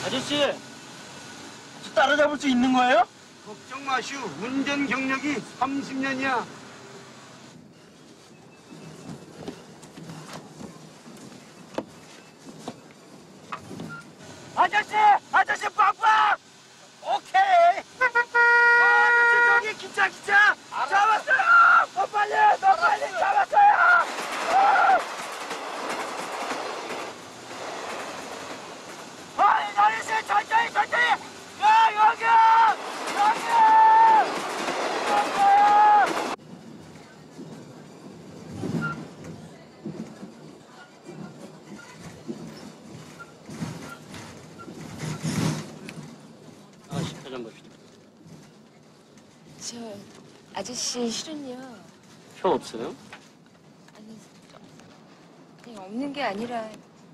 아저씨, 저 따라잡을 수 있는 거예요? 걱정 마시오. 운전 경력이 30년이야. 아저씨 빵빵! 오케이! 아저씨 저기 기차! 잡았어요! 더 빨리 잡았어요! 아저씨 천천히! 야 여기! 좀 봅시다. 저 아저씨 실은요. 표 없어요? 아니, 그냥 없는 게 아니라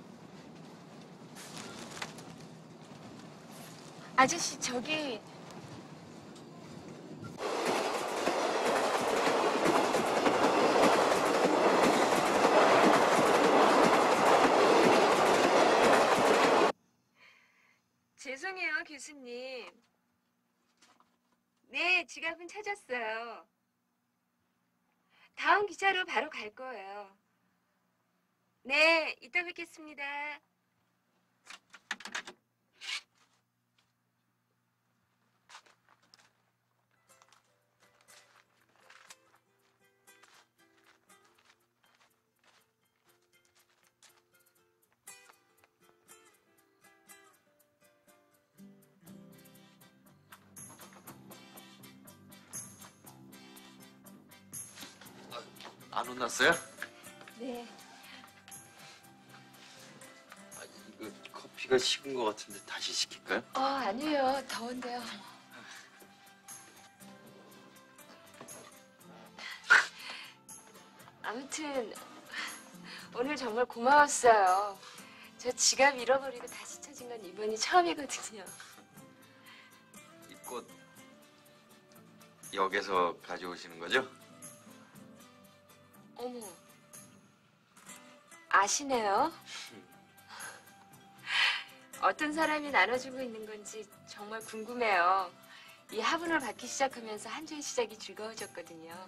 아저씨 저기 죄송해요 교수님. 네, 지갑은 찾았어요. 다음 기차로 바로 갈 거예요. 네, 이따 뵙겠습니다. 안 혼났어요? 네. 이거 커피가 식은 것 같은데 다시 시킬까요? 아니에요. 더운데요. 아무튼 오늘 정말 고마웠어요. 저 지갑 잃어버리고 다시 찾은 건 이번이 처음이거든요. 이 꽃 역에서 가져오시는 거죠? 어머, 아시네요? 어떤 사람이 나눠주고 있는 건지 정말 궁금해요. 이 화분을 받기 시작하면서 한 주의 시작이 즐거워졌거든요.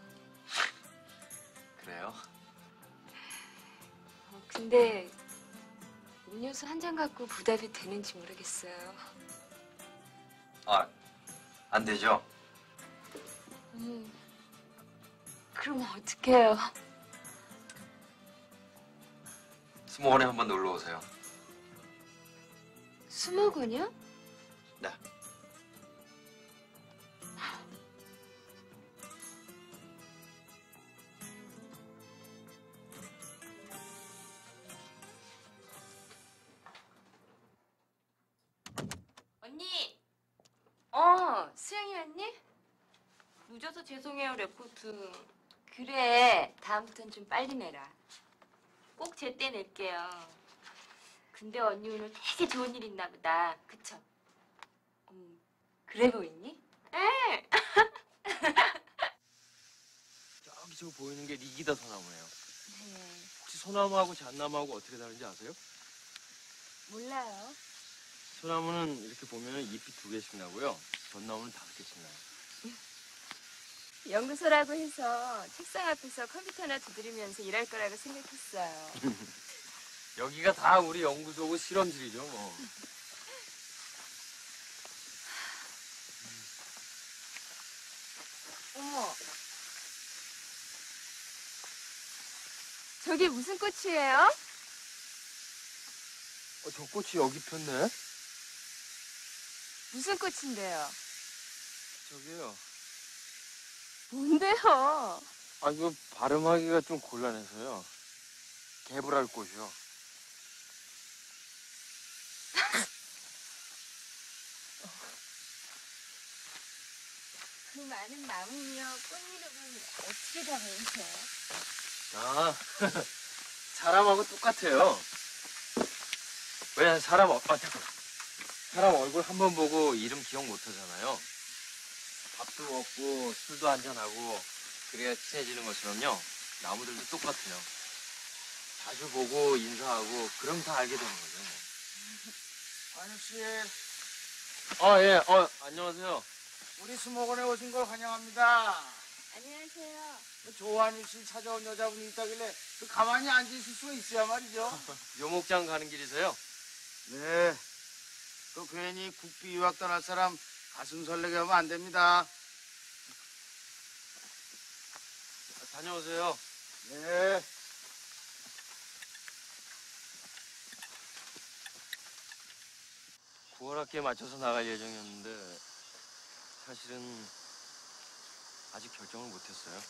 그래요? 근데 음료수 한 잔 갖고 부담이 되는지 모르겠어요. 안 되죠? 그럼 어떡해요? 수목원에 한번 놀러 오세요. 수목원이요? 네. 언니! 수영이 언니? 늦어서 죄송해요, 레포트. 그래, 다음부턴 좀 빨리 내라. 꼭 제때 낼게요. 근데 언니 오늘 되게 좋은 일 있나 보다. 그쵸? 그래 보이니? 에! 저기 저 보이는 게 리기다 소나무예요. 네, 혹시 소나무하고 잣나무하고 어떻게 다른지 아세요? 몰라요. 소나무는 이렇게 보면 잎이 2개씩 나고요. 잣나무는 5개씩 나요. 연구소라고 해서 책상 앞에서 컴퓨터나 두드리면서 일할 거라고 생각했어요. 여기가 다 우리 연구소고 실험실이죠, 뭐. 어머. 저게 무슨 꽃이에요? 저 꽃이 여기 폈네? 무슨 꽃인데요? 저기요. 뭔데요? 이거 발음하기가 좀 곤란해서요. 개불알 꽃이요. 그 많은 나무며 꽃 이름은 어떻게 다 외우세요? 사람하고 똑같아요. 왜 사람 얼굴 한 번 보고 이름 기억 못 하잖아요. 밥도 먹고 술도 한잔하고 그래야 친해지는 것처럼요. 나무들도 똑같아요. 자주 보고 인사하고 그럼 다 알게 되는 거죠. 안육 씨, 예, 안녕하세요. 우리 수목원에 오신 걸 환영합니다. 안녕하세요. 조한육 씨 찾아온 여자분이 있다길래 가만히 앉아 있을 수가 있어야 말이죠. 묘목장 가는 길이세요? 네. 또 괜히 국비 유학 떠날 사람 가슴 설레게 하면 안 됩니다. 다녀오세요. 네. 9월 학기에 맞춰서 나갈 예정이었는데 사실은 아직 결정을 못했어요.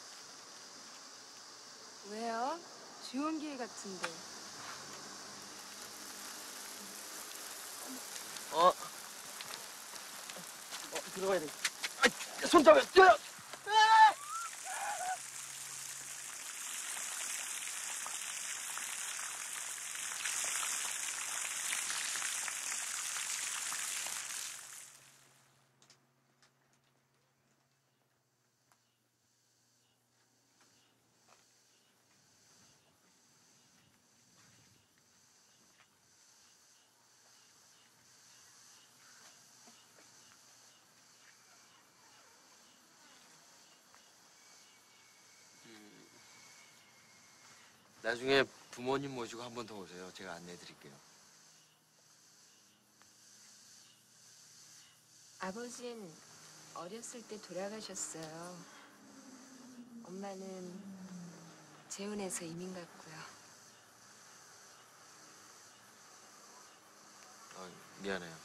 왜요? 좋은 기회 같은데. 들어가야 돼. 손 잡아. 뛰어. 나중에 부모님 모시고 한 번 더 오세요. 제가 안내해 드릴게요. 아버진 어렸을 때 돌아가셨어요. 엄마는 재혼해서 이민 갔고요. 미안해요.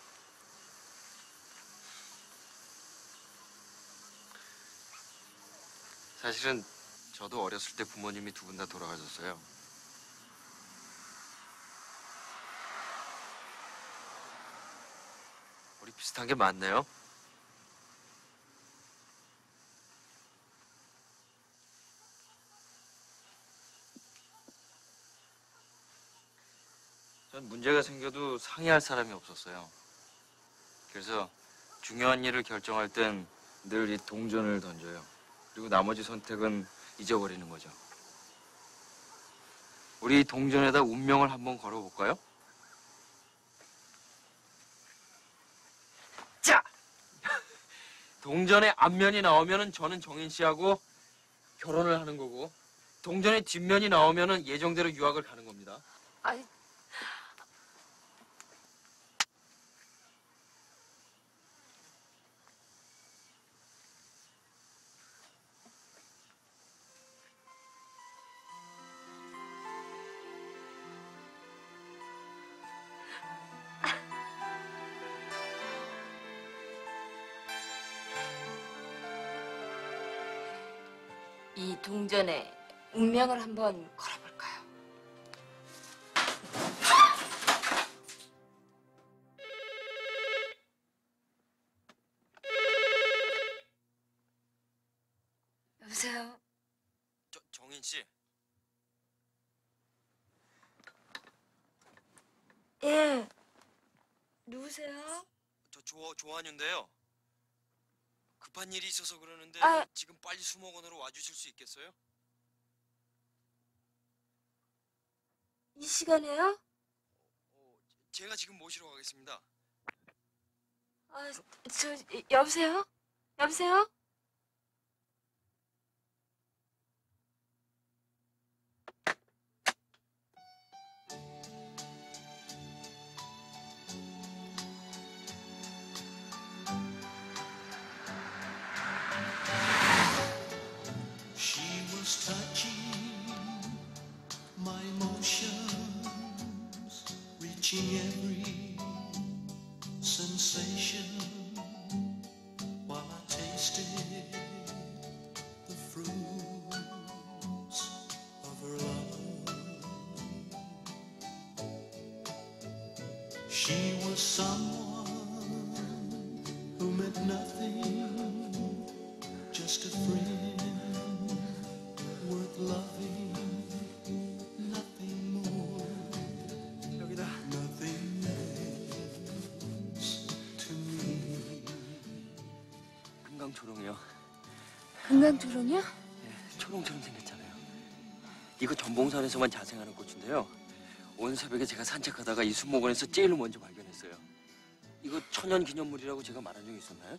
사실은 저도 어렸을 때 부모님이 두 분 다 돌아가셨어요. 우리 비슷한 게 맞네요. 전 문제가 생겨도 상의할 사람이 없었어요. 그래서 중요한 일을 결정할 땐 늘 이 동전을 던져요. 그리고 나머지 선택은 잊어버리는 거죠. 우리 동전에다 운명을 한번 걸어볼까요? 자! 동전의 앞면이 나오면은 저는 정인 씨하고 결혼을 하는 거고, 동전의 뒷면이 나오면은 예정대로 유학을 가는 겁니다. 아니, 이 동전에 운명을 한번 걸어볼까요? 여보세요? 정인 씨. 예. 누구세요? 저 조한유인데요. 급한 일이 있어서 그러는데 지금 빨리 수목원으로 와주실 수 있겠어요? 이 시간에요? 제가 지금 모시러 가겠습니다. 여보세요? 여보세요? Touching my emotions, reaching every sensation while I tasted the fruits of her love. She was someone who meant nothing, just a friend worth loving, nothing more, 여기다. nothing less to me. 금강초롱이요. 금강초롱이요? 네, 초롱처럼 생겼잖아요. 이거 전봉산에서만 자생하는 꽃인데요. 온 새벽에 제가 산책하다가 이 수목원에서 제일 먼저 발견했어요. 이거 천연기념물이라고 제가 말한 적이 있었나요?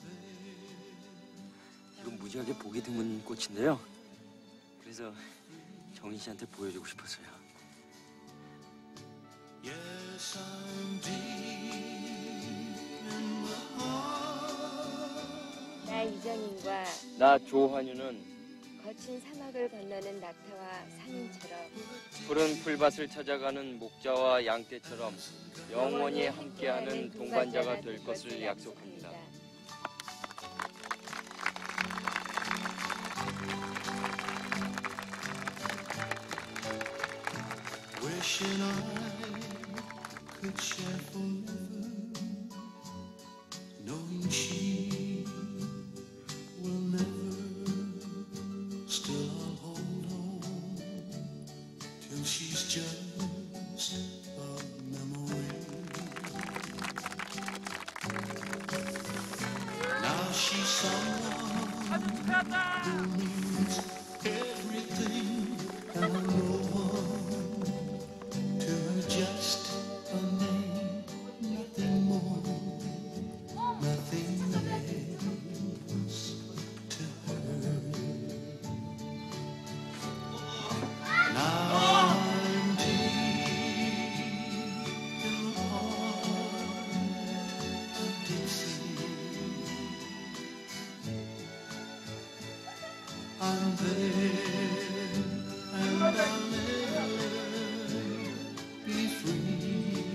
이건 무지하게 보기 드문 꽃인데요. 그래서 정인 씨한테 보여주고 싶었어요. Yes, I'm deep in the heart. 나 이정인과 나 조환유는 거친 사막을 건너는 낙타와 상인처럼 푸른 풀밭을 찾아가는 목자와 양떼처럼 영원히 함께하는 동반자가 될 것을 약속합니다. Wishing I could share forever, knowing she will never. Still I'll hold on till she's just a memory. Now she's someone who means everything, and I know one to her, just a name, nothing more, nothing less to her. Now I'm deep in the heart of Dixie. I'm there and I'll never be free.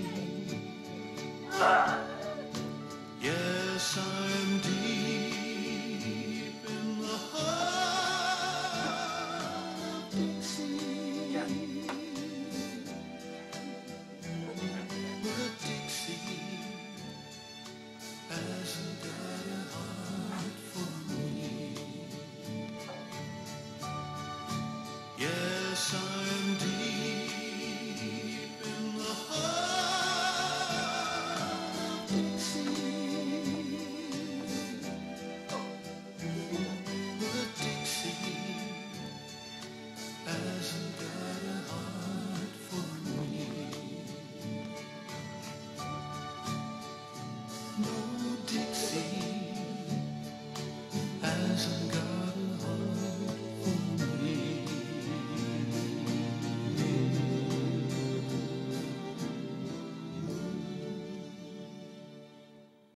Yes, I'm deep in the heart of Dixie. But Dixie hasn't got a heart for me. Yes, I'm deep in the heart of Dixie. But Dixie hasn't got a heart for me. No, Dixie hasn't got